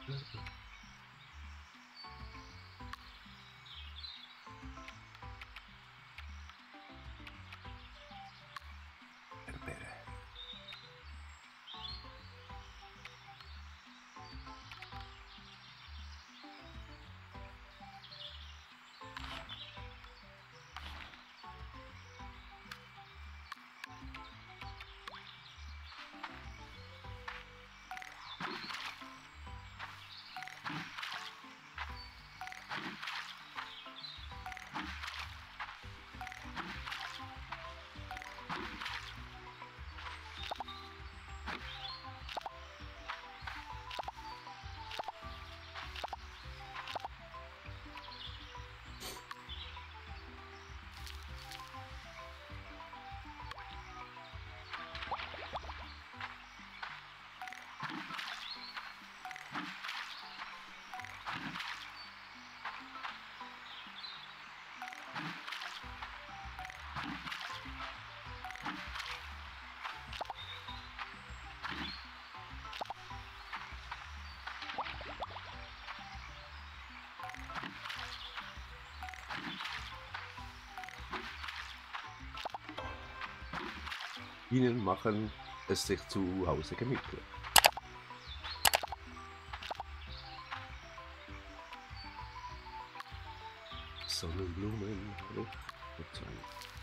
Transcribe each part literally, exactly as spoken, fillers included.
Ihnen machen es sich zu Hause gemütlich. Sonnenblumen, Luft und Zeit.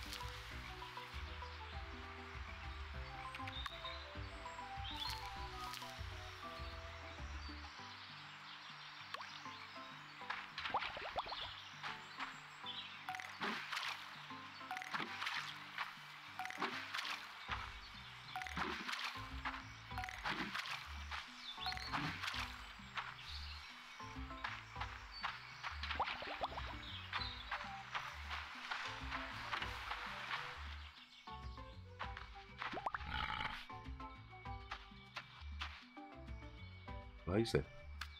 Weise.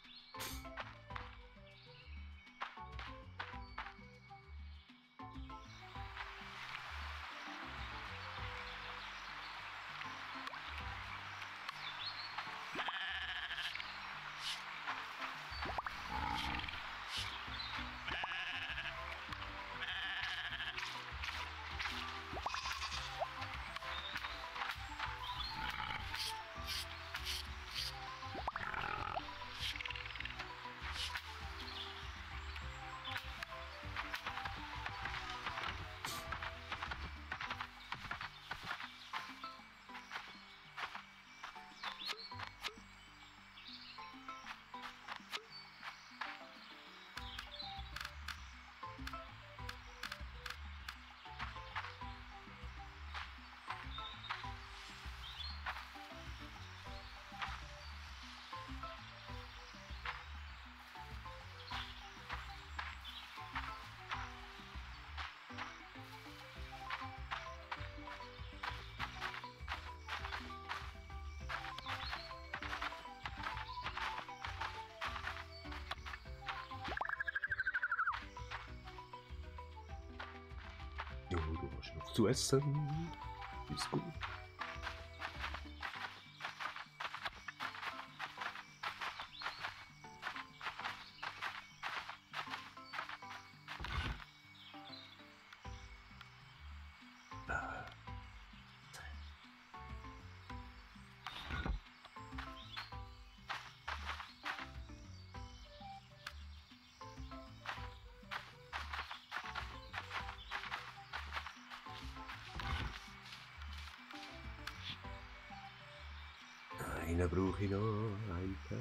Jo, du hast noch zu essen. Ist gut. Einen brauche ich noch, ein Tag.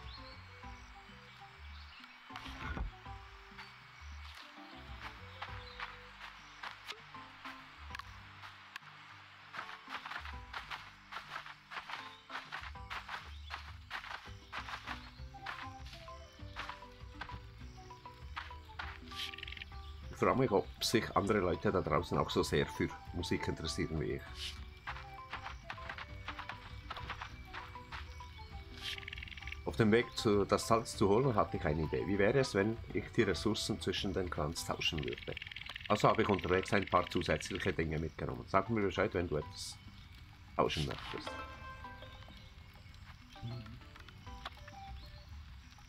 Ich frage mich, ob sich andere Leute da draußen auch so sehr für Musik interessieren wie ich. Auf dem Weg, zu, das Salz zu holen, hatte ich eine Idee. Wie wäre es, wenn ich die Ressourcen zwischen den Clans tauschen würde? Also habe ich unterwegs ein paar zusätzliche Dinge mitgenommen. Sag mir Bescheid, wenn du etwas tauschen möchtest.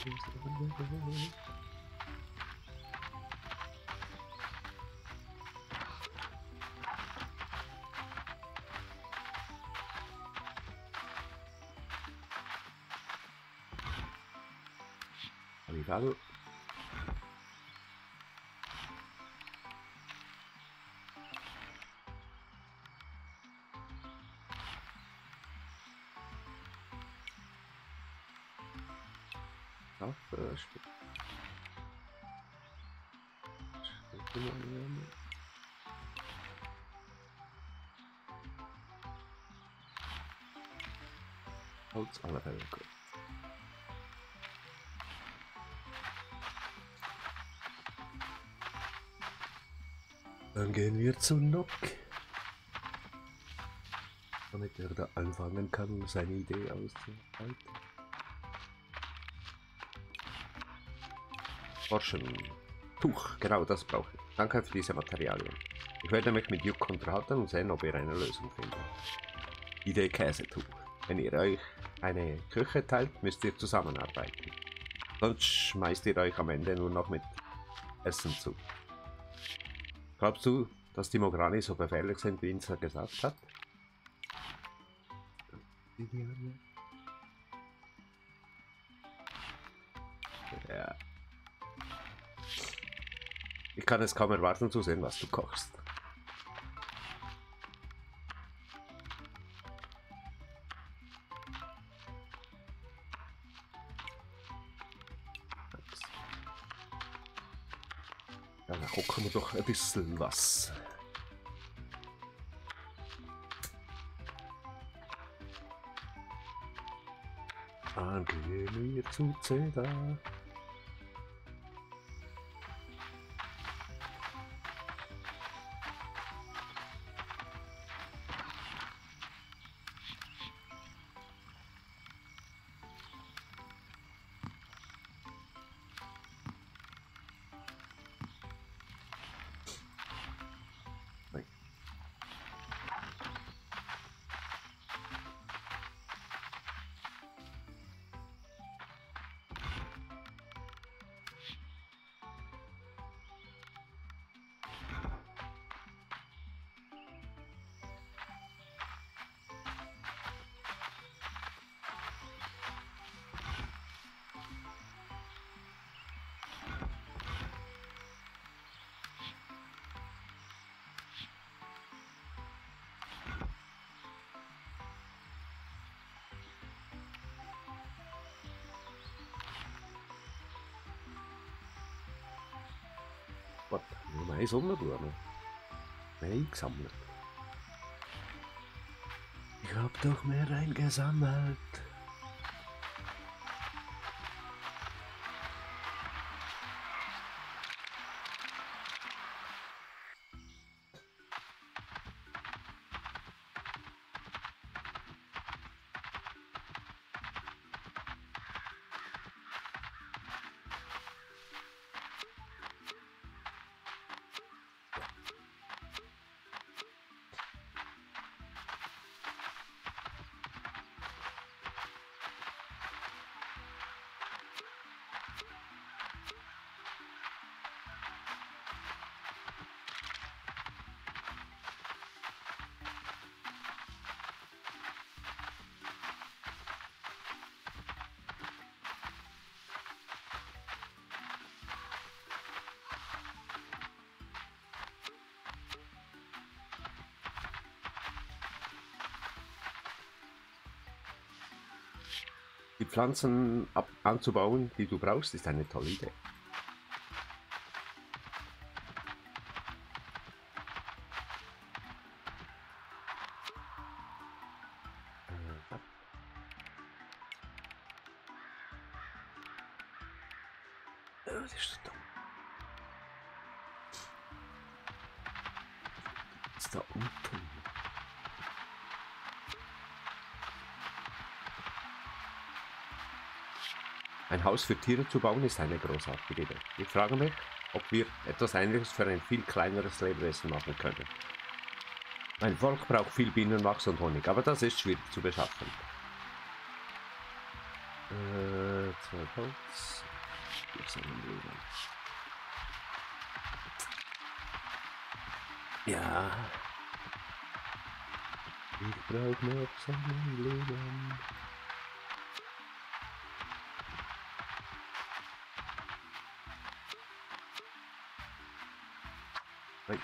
Egal. Waffe, Holz aller Fälle gut. Dann gehen wir zu Nock, damit er da anfangen kann, seine Idee auszuarbeiten. Forschen. Tuch, genau das brauche ich. Danke für diese Materialien. Ich werde mich mit Juk unterhalten und sehen, ob wir eine Lösung finden. Idee Käsetuch. Wenn ihr euch eine Küche teilt, müsst ihr zusammenarbeiten. Sonst schmeißt ihr euch am Ende nur noch mit Essen zu. Glaubst du, dass die Mograni so gefährlich sind, wie Insa gesagt hat? Ja. Ich kann es kaum erwarten zu sehen, was du kochst. Ja, dann gucken wir doch ein bisschen was. Dann gehen wir zu Zeda. Warte, nur eine Sonnenblume. Nein, gesammelt. Ich hab doch mehr eingesammelt. Die Pflanzen ab anzubauen, die du brauchst, ist eine tolle Idee. Das ist da. Das ist da unten. Ein Haus für Tiere zu bauen ist eine großartige Idee. Ich frage mich, ob wir etwas Ähnliches für ein viel kleineres Lebewesen machen können. Mein Volk braucht viel Bienenwachs und Honig, aber das ist schwierig zu beschaffen. Äh, zwei Holz. Vier Sonnenblumen. Ja. Ich brauche noch Sonnenblumen. Nein.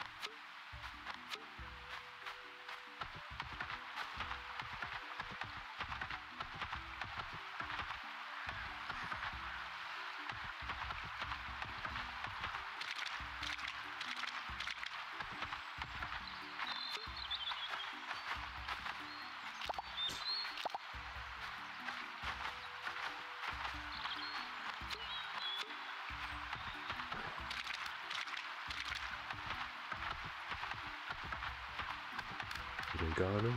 Regale.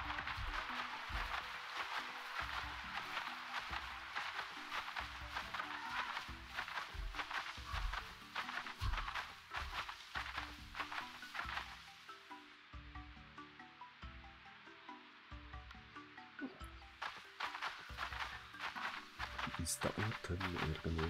Ist da unten irgendwo?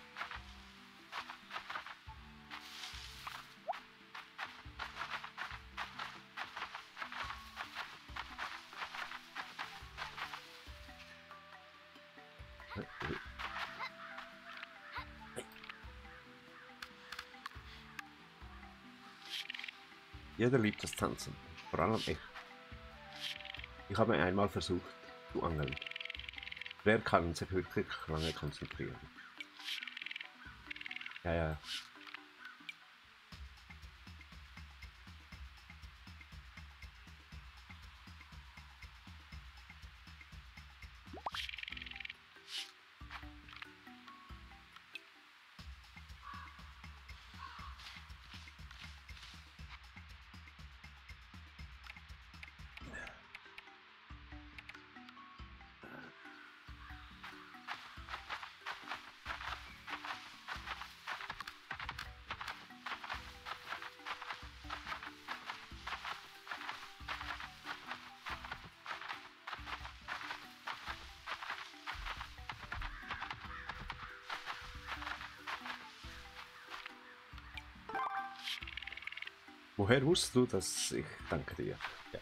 Jeder liebt das Tanzen, vor allem ich. Ich habe einmal versucht zu angeln. Wer kann sich wirklich lange konzentrieren? Ja, ja. Woher wusstest du, dass ich danke dir? Ja.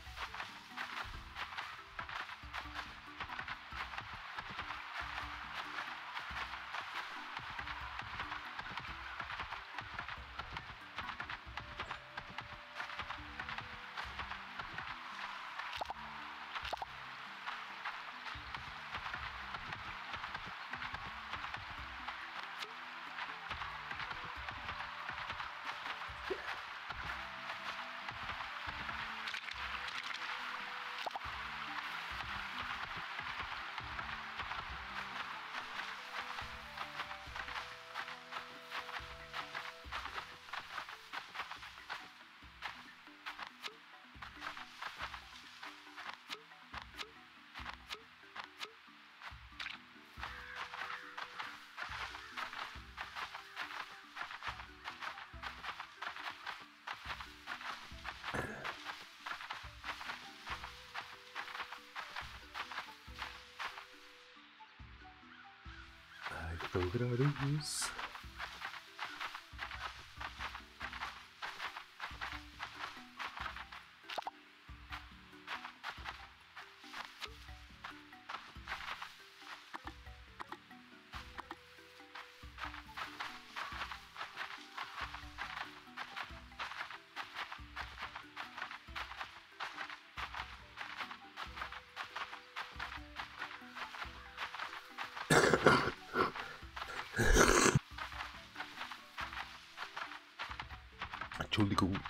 Ich bin geradeaus. Entschuldigung.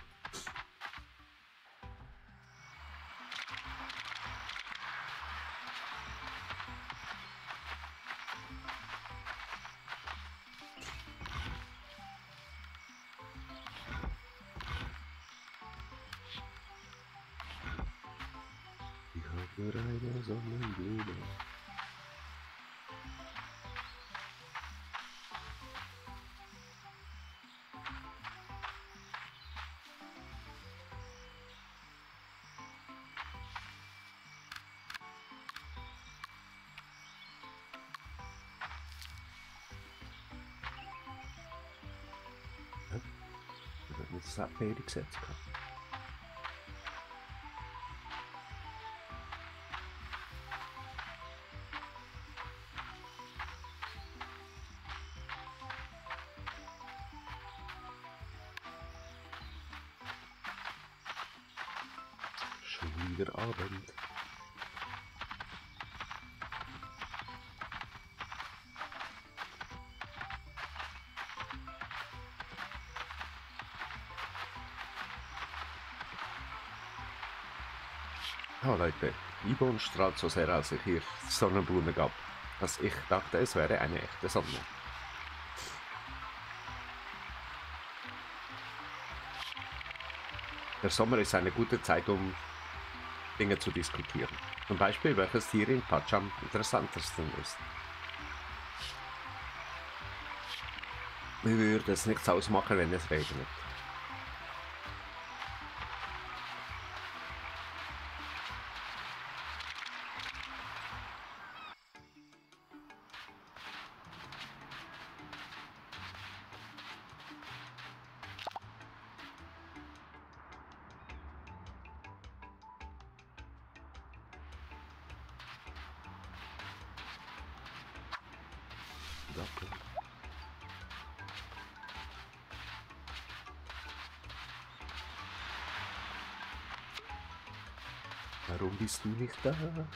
Ich habe eine Sonnenblume. das hat beide Gesetze gehabt. Schon wieder Abend. Ja, Leute, Ibon strahlt so sehr aus sich hier Sonnenblume gab, dass ich dachte, es wäre eine echte Sonne. Der Sommer ist eine gute Zeit, um Dinge zu diskutieren. Zum Beispiel, welches Tier in Patsch am interessantesten ist. Mir würde es nichts ausmachen, wenn es regnet. Danke. Warum bist du nicht da?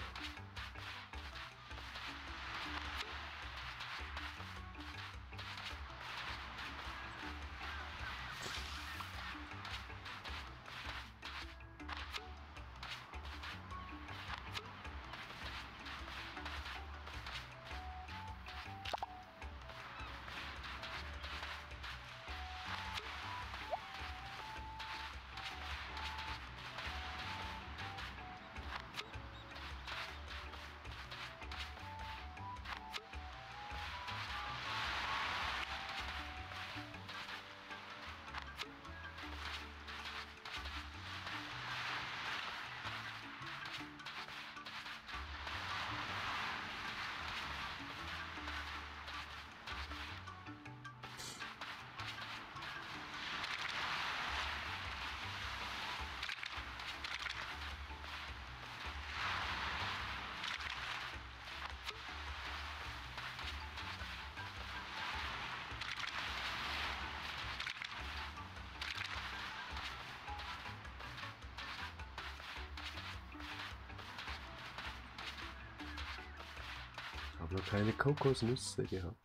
Ich habe noch keine Kokosnüsse gehabt.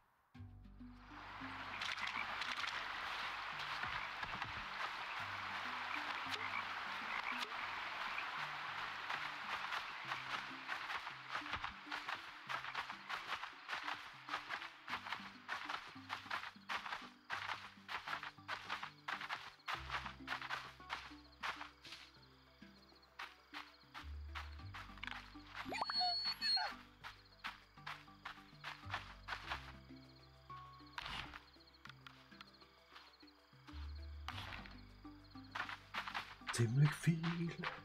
Ziemlich viel.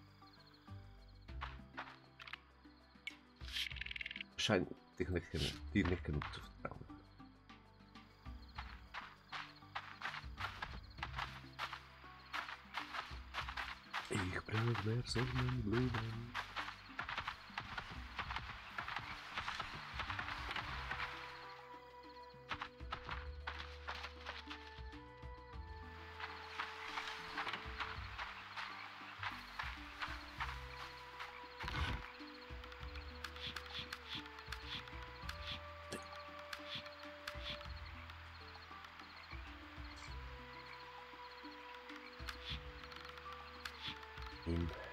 Scheint dich nicht, dir nicht genug zu vertrauen. Ich brauche mehr Sonnenblumen. In